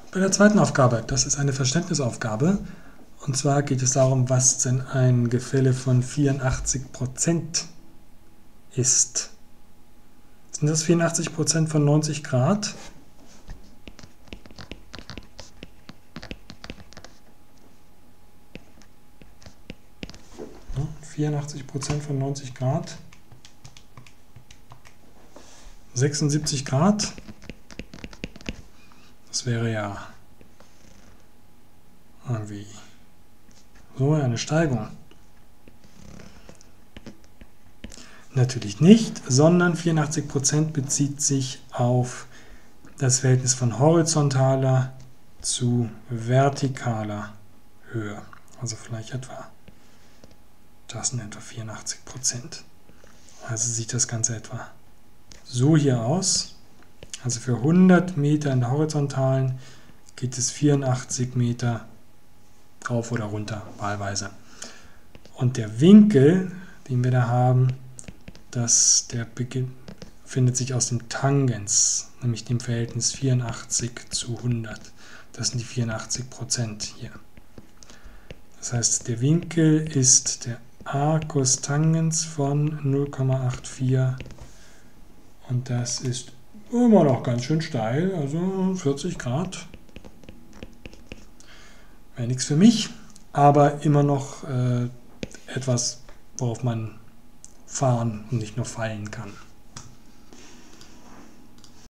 Bei der zweiten Aufgabe, das ist eine Verständnisaufgabe. Und zwar geht es darum, was denn ein Gefälle von 84% ist. Sind das 84% von 90 Grad? Ja, 84% von 90 Grad. 76 Grad. Das wäre ja irgendwie so eine Steigung. Natürlich nicht, sondern 84% bezieht sich auf das Verhältnis von horizontaler zu vertikaler Höhe. Also vielleicht etwa, das sind etwa 84%. Also sieht das Ganze etwa so hier aus. Also für 100 Meter in der horizontalen geht es 84 Meter rauf oder runter, wahlweise. Und der Winkel, den wir da haben, der findet sich aus dem Tangens, nämlich dem Verhältnis 84 zu 100. Das sind die 84% hier. Das heißt, der Winkel ist der a cos Tangens von 0,84 und das ist immer noch ganz schön steil, also 40 Grad. Wäre nichts für mich, aber immer noch etwas, worauf man fahren und nicht nur fallen kann.